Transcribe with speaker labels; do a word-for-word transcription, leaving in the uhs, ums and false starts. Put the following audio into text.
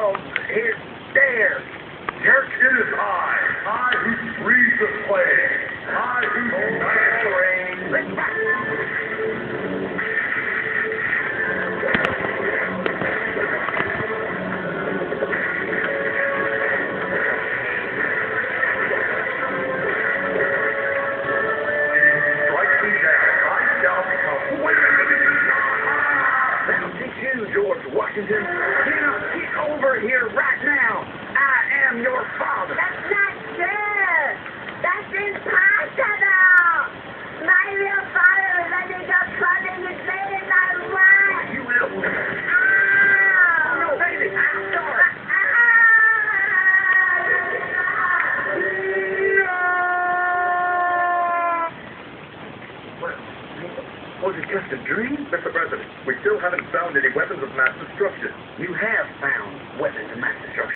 Speaker 1: of his stare.
Speaker 2: Yet it is I, I who breathe the plague, I who unites the rain. Strike me down, I shall become wizard.
Speaker 1: That'll teach you, George Washington. Now get over here right now. I am your father.
Speaker 3: That's not true. That's impossible. My real father was undergo clothing and made in my wife.
Speaker 1: You will.
Speaker 3: Ow!
Speaker 1: Oh, no, baby. I'm sorry. What? Was it just a dream?
Speaker 2: Mister President, we still haven't found any weapons of mass destruction.
Speaker 1: You have found